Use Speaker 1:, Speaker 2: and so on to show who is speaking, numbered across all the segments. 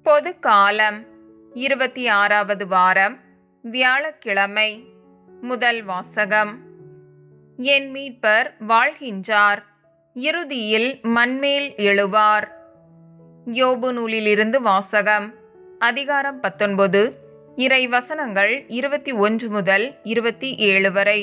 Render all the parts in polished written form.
Speaker 1: பொது காலம் 26வது வாரம் வியாழக்கிழமை. முதல் வாசகம். என் மீட்பர் வாழ்கின்றார், இறுதியில் மண்மேல் எழுவார். யோபு நூலிலிருந்து வாசகம். அதிகாரம் 19, இறை வசனங்கள் 21 முதல் 27 வரை.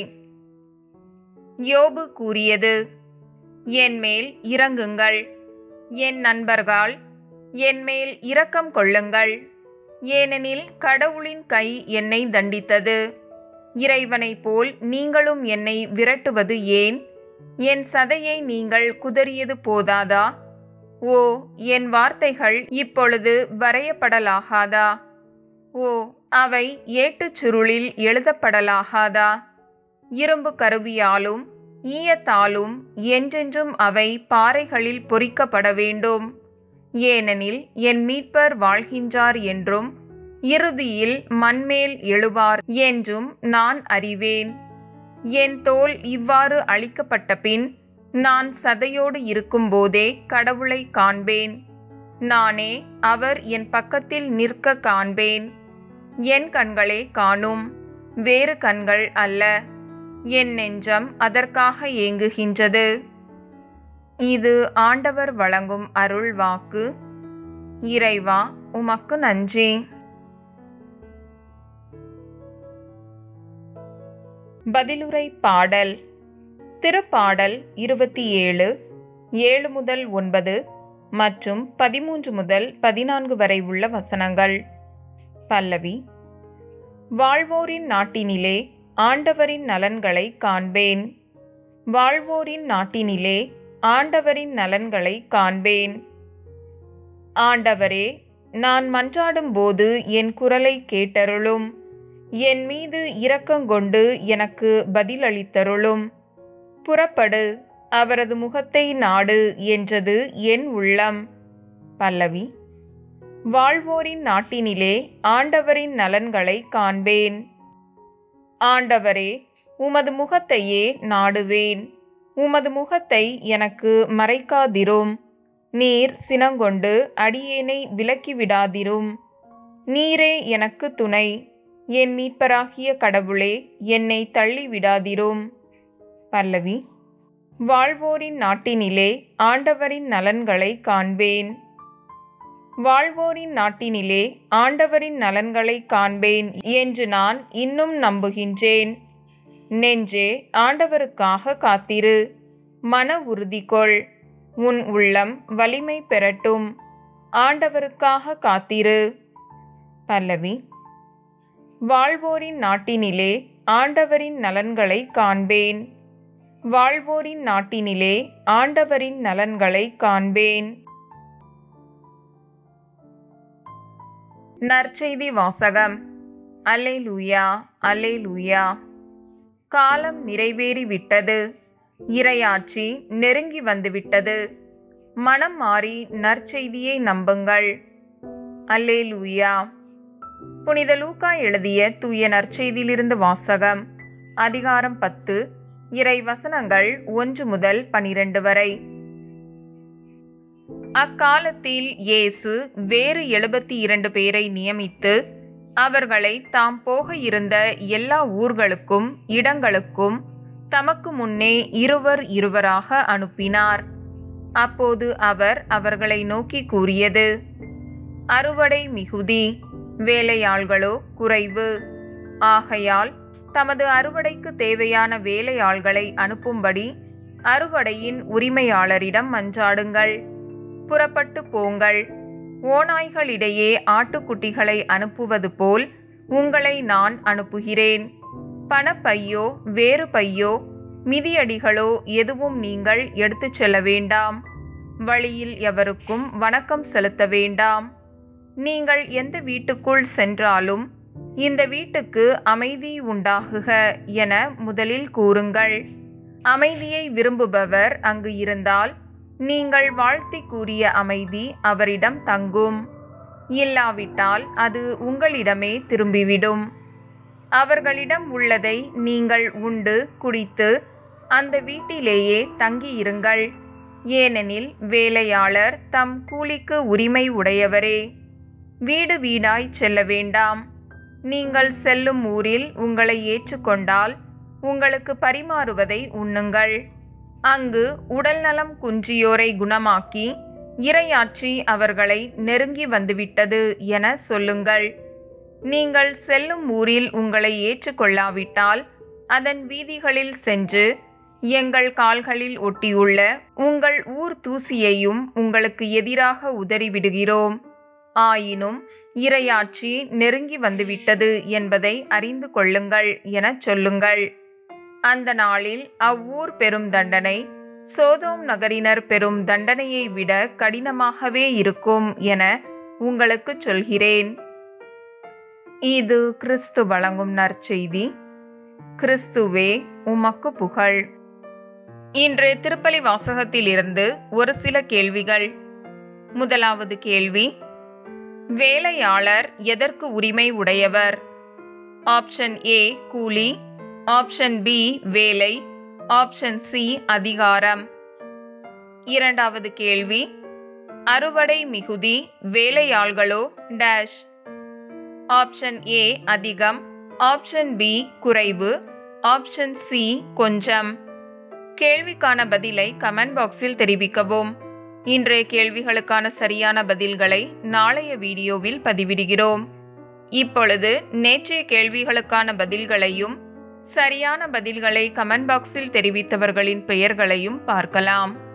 Speaker 1: யோபு கூறியது: என் மேல் இரங்குங்கள், என் நண்பர்கள், என் மேல் இரக்கம் கொள்ளுங்கள். ஏனெனில் கடவுளின் கை என்னை தண்டித்தது. இறைவனைப் போல் நீங்களும் என்னை விரட்டுவது ஏன்? என் சதையை நீங்கள் குதறியது போதாதா? ஓ, என் வார்த்தைகள் இப்பொழுது வரையப்படலாகாதா? ஓ, அவை ஏட்டுச் சுருளில் எழுதப்படலாகாதா? இரும்பு கருவியாலும் ஈயத்தாலும் என்றென்றும் அவை பாறைகளில் பொறிக்கப்பட வேண்டும். ஏனெனில் என் மீட்பர் வாழ்கின்றார் என்றும் இறுதியில் மண்மேல் எழுவார் என்றும் நான் அறிவேன். என் தோல் இவ்வாறு அழிக்கப்பட்ட பின் நான் சதையோடு இருக்கும்போதே கடவுளை காண்பேன். நானே அவர் என் பக்கத்தில் நிற்க காண்பேன். என் கண்களே காணும், வேறு கண்கள் அல்ல. என் நெஞ்சம் அதற்காக ஏங்குகின்றது. இது ஆண்டவர் வழங்கும் அருள் வாக்கு. இறைவா, உமக்கு நன்றி. பதிலுரை பாடல். திருப்பாடல் 27, 7 முதல் 9 மற்றும் 13 முதல் 14 வரை உள்ள வசனங்கள். பல்லவி. வாழ்வோரின் நாட்டினிலே ஆண்டவரின் நலன்களை காண்பேன். வாழ்வோரின் நாட்டினிலே ஆண்டவரின் நலன்களை காண்பேன். ஆண்டவரே, நான் மன்றாடும்போது என் குரலை கேட்டருளும். என் மீது இரக்கங்கொண்டு எனக்கு பதிலளித்தருளும். புறப்படு, அவரது முகத்தை நாடு என்றது என் உள்ளம். பல்லவி. வாழ்வோரின் நாட்டினிலே ஆண்டவரின் நலன்களை காண்பேன். ஆண்டவரே, உமது முகத்தையே நாடுவேன். உமது முகத்தை எனக்கு மறைக்காதிரும். நீர் சினங்கொண்டு அடியேனை விலக்கிவிடாதிரும். நீரே எனக்கு துணை. என் மீட்பராகிய கடவுளே, என்னை தள்ளிவிடாதிரும். பல்லவி. வாழ்வோரின் நாட்டினிலே ஆண்டவரின் நலன்களை காண்பேன். வாழ்வோரின் நாட்டினிலே ஆண்டவரின் நலன்களை காண்பேன் என்று நான் இன்னும் நம்புகின்றேன். நெஞ்சே, ஆண்டவருக்காக காத்திரு. மன உறுதி கொள். உன் உள்ளம் வலிமை பெறட்டும். ஆண்டவருக்காக காத்திரு. பல்லவி. வாழ்வோரின் நாட்டினிலே ஆண்டவரின் நலன்களை காண்பேன். வாழ்வோரின் நாட்டினிலே ஆண்டவரின் நலன்களை காண்பேன். நற்செய்தி வாசகம். அல்லேலூயா, அல்லேலூயா. காலம் நிறைவேறிவிட்டது. இறையாட்சி நெருங்கி வந்துவிட்டது. மனம் மாறி நற்செய்தியை நம்புங்கள். அல்லேலூயா. புனித லூக்கா எழுதிய தூய நற்செய்தியிலிருந்து வாசகம். அதிகாரம் 10, இறை வசனங்கள் 1 முதல் 12 வரை. அக்காலத்தில் இயேசு வேறு 72 பேரை நியமித்து அவர்களை தாம் போக இருந்த எல்லா ஊர்களுக்கும் இடங்களுக்கும் தமக்கு முன்னே இருவராக அனுப்பினார். அப்போது அவர் அவர்களை நோக்கி கூறியது: அறுவடை மிகுதி, வேலையாள்களோ குறைவு. ஆகையால் தமது அறுவடைக்கு தேவையான வேலையாள்களை அனுப்பும்படி அறுவடையின் உரிமையாளரிடம் மன்றாடுங்கள். புறப்பட்டு போங்கள். ஓநாய்களிடையே ஆட்டுக்குட்டிகளை அனுப்புவது போல் உங்களை நான் அனுப்புகிறேன். பணப்பையோ வேறு பையோ மிதியடிகளோ எதுவும் நீங்கள் எடுத்துச் செல்ல வேண்டாம். வழியில் எவருக்கும் வணக்கம் செலுத்த வேண்டாம். நீங்கள் எந்த வீட்டுக்குள் சென்றாலும் இந்த வீட்டுக்கு அமைதி உண்டாகுக என முதலில் கூறுங்கள். அமைதியை விரும்புபவர் அங்கு இருந்தால் நீங்கள் வாழ்த்தி கூறிய அமைதி அவரிடம் தங்கும். இல்லாவிட்டால் அது உங்களிடமே திரும்பிவிடும். அவர்களிடம் உள்ளதை நீங்கள் உண்டு குடித்து அந்த வீட்டிலேயே வீடு வீடாய் செல்ல வேண்டாம். நீங்கள் செல்லும் ஊரில் உங்களை ஏற்றுக்கொண்டால் உங்களுக்கு பரிமாறுவதை உண்ணுங்கள். அங்கு உடல்நலம் குன்றியோரை குணமாக்கி இறையாட்சி அவர்களை நெருங்கி வந்துவிட்டது என சொல்லுங்கள். நீங்கள் செல்லும் ஊரில் உங்களை ஏற்றுக்கொள்ளாவிட்டால் அதன் வீதிகளில் சென்று எங்கள் கால்களில் ஒட்டியுள்ள உங்கள் ஊர் தூசியையும் உங்களுக்கு எதிராக உதறிவிடுகிறோம். ஆயினும் இறையாட்சி நெருங்கி வந்துவிட்டது என்பதை அறிந்து கொள்ளுங்கள் எனச் சொல்லுங்கள். அந்த நாளில் அவ்வூர் பெறும் தண்டனை சோதோம் நகரினர் பெறும் தண்டனையை விட கடினமாகவே இருக்கும் என உங்களுக்கு சொல்கிறேன். இது கிறிஸ்து வழங்கும் நற்செய்தி. கிறிஸ்துவே உமக்கு புகழ். இன்றைய திருப்பலி வாசகத்திலிருந்து ஒரு சில கேள்விகள். முதலாவது கேள்வி: வேலையாளர் எதற்கு உரிமை உடையவர்? ஆப்ஷன் ஏ கூலி, ஆப்ஷன் பி வேலை, ஆப்ஷன் சி அதிகாரம். இரண்டாவது கேள்வி: அறுவடை மிகுதி, வேலையாள்களோ டேஷ். ஆப்ஷன் ஏ அதிகம், ஆப்ஷன் பி குறைவு, ஆப்ஷன் சி கொஞ்சம். கேள்விக்கான பதிலை கமெண்ட் பாக்ஸில் தெரிவிக்கவும். இன்றைய கேள்விகளுக்கான சரியான பதில்களை நாளைய வீடியோவில் பதிவிடுகிறோம். இப்பொழுது நேற்றைய கேள்விகளுக்கான பதில்களையும் சரியான பதில்களை கமெண்ட் பாக்ஸில் தெரிவித்தவர்களின் பெயர்களையும் பார்க்கலாம்.